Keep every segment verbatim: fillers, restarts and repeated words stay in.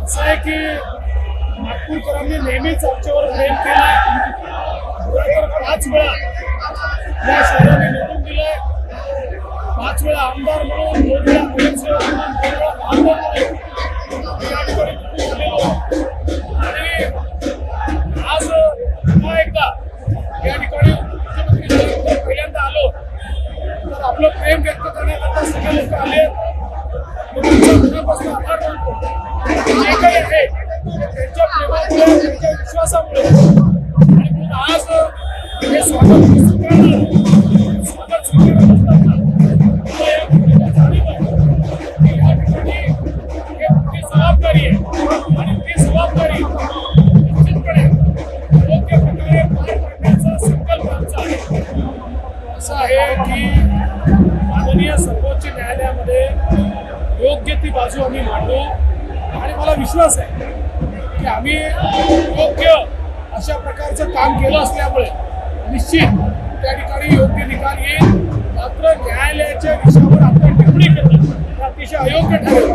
असं आहे की नागपूरकरांनी नेहमीच आमच्यावर प्रेम केलं। पाच वेळा या शहराने निवडून दिलंय, पाच वेळा आमदार म्हणून, दोन वेळा नगरसेवक म्हणून, दोन वेळा आमदार म्हणून या ठिकाणी निवडून आलेलो आणि आज पुन्हा एकदा या ठिकाणी मुख्यमंत्री पहिल्यांदा आलो तर आपलं प्रेम व्यक्त करण्याकरता सगळे लोक आले। मनापासून आभार मानतो। जे काही आहे त्यांच्या प्रेमामुळे, त्यांच्या विश्वासामुळे आणि मग आज हे स्वागत स्वीकारलं, स्वागत स्वीकारत असताना मला या ठिकाणी जाणीव आहे की या ठिकाणी हे मोठी जबाबदारी आहे आणि ती जबाबदारी निश्चितपणे योग्य प्रकारे पार पाडण्याचा संकल्प आमचा आहे। असं आहे की माननीय सर्वोच्च न्यायालयामध्ये योग्य ती बाजू आम्ही मांडू आणि मला विश्वास आहे की आम्ही योग्य अशा प्रकारचं काम केलं असल्यामुळे निश्चित त्या ठिकाणी योग्य निकाल येईल। मात्र न्यायालयाच्या विषयावर आपण टिप्पणी करणं हे अतिशय अयोग्य ठरेल।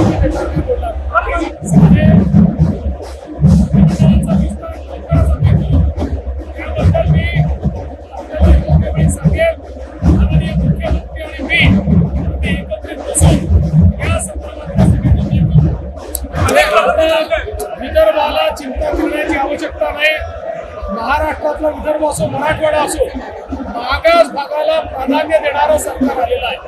त्याबद्दल मी आपल्याला योग्य वेळी सांगेन। माननीय मुख्यमंत्री आणि मी आम्ही एकत्रित बसून या संदर्भातल्या विदर्भाला चिंता करण्याची आवश्यकता नाही। महाराष्ट्रातला विदर्भ असो, मराठवाडा असो, मागास भागाला प्राधान्य देणारं सरकार आलेलं आहे।